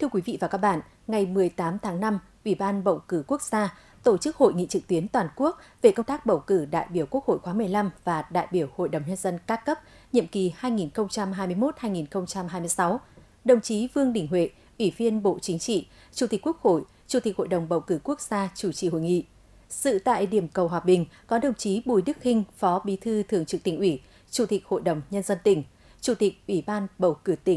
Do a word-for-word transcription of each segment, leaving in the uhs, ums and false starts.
Thưa quý vị và các bạn, ngày mười tám tháng năm, Ủy ban Bầu cử Quốc gia tổ chức hội nghị trực tuyến toàn quốc về công tác bầu cử đại biểu Quốc hội khóa mười lăm và đại biểu Hội đồng Nhân dân các cấp, nhiệm kỳ hai nghìn không trăm hai mươi mốt đến hai nghìn không trăm hai mươi sáu. Đồng chí Vương Đình Huệ, Ủy viên Bộ Chính trị, Chủ tịch Quốc hội, Chủ tịch Hội đồng Bầu cử Quốc gia chủ trì hội nghị. Dự tại điểm cầu Hòa Bình có đồng chí Bùi Đức Hinh, Phó Bí thư Thường trực Tỉnh ủy, Chủ tịch Hội đồng Nhân dân tỉnh, Chủ tịch Ủy ban Bầu cử tỉnh.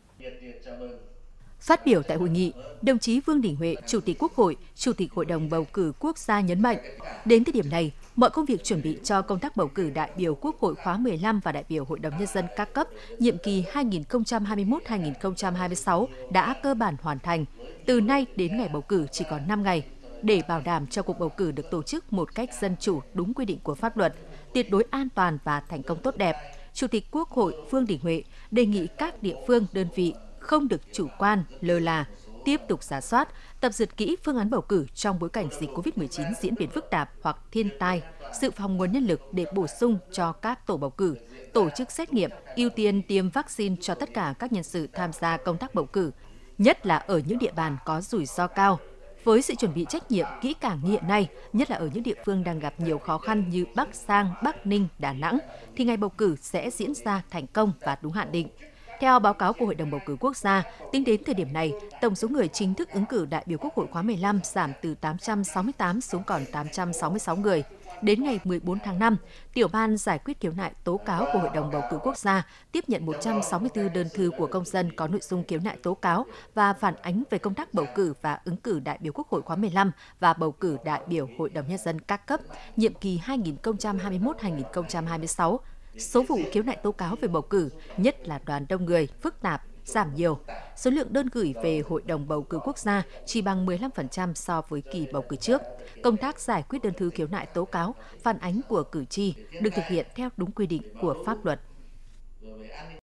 Phát biểu tại hội nghị, đồng chí Vương Đình Huệ, Chủ tịch Quốc hội, Chủ tịch Hội đồng Bầu cử Quốc gia nhấn mạnh, đến thời điểm này, mọi công việc chuẩn bị cho công tác bầu cử đại biểu Quốc hội khóa mười lăm và đại biểu Hội đồng Nhân dân các cấp, nhiệm kỳ hai nghìn không trăm hai mươi mốt đến hai nghìn không trăm hai mươi sáu đã cơ bản hoàn thành. Từ nay đến ngày bầu cử chỉ còn năm ngày, để bảo đảm cho cuộc bầu cử được tổ chức một cách dân chủ đúng quy định của pháp luật, tuyệt đối an toàn và thành công tốt đẹp. Chủ tịch Quốc hội Vương Đình Huệ đề nghị các địa phương, đơn vị không được chủ quan, lơ là, tiếp tục rà soát, tập dượt kỹ phương án bầu cử trong bối cảnh dịch covid mười chín diễn biến phức tạp hoặc thiên tai, dự phòng nguồn nhân lực để bổ sung cho các tổ bầu cử, tổ chức xét nghiệm, ưu tiên tiêm vaccine cho tất cả các nhân sự tham gia công tác bầu cử, nhất là ở những địa bàn có rủi ro cao. Với sự chuẩn bị trách nhiệm kỹ càng như hiện nay, nhất là ở những địa phương đang gặp nhiều khó khăn như Bắc Giang, Bắc Ninh, Đà Nẵng, thì ngày bầu cử sẽ diễn ra thành công và đúng hạn định. Theo báo cáo của Hội đồng Bầu cử Quốc gia, tính đến thời điểm này, tổng số người chính thức ứng cử đại biểu Quốc hội khóa mười lăm giảm từ tám trăm sáu mươi tám xuống còn tám trăm sáu mươi sáu người. Đến ngày mười bốn tháng năm, Tiểu ban giải quyết khiếu nại tố cáo của Hội đồng Bầu cử Quốc gia tiếp nhận một trăm sáu mươi tư đơn thư của công dân có nội dung khiếu nại tố cáo và phản ánh về công tác bầu cử và ứng cử đại biểu Quốc hội khóa mười lăm và bầu cử đại biểu Hội đồng Nhân dân các cấp, nhiệm kỳ hai nghìn không trăm hai mươi mốt đến hai nghìn không trăm hai mươi sáu. Số vụ khiếu nại tố cáo về bầu cử, nhất là đoàn đông người, phức tạp, giảm nhiều. Số lượng đơn gửi về Hội đồng Bầu cử Quốc gia chỉ bằng mười lăm phần trăm so với kỳ bầu cử trước. Công tác giải quyết đơn thư khiếu nại tố cáo, phản ánh của cử tri được thực hiện theo đúng quy định của pháp luật.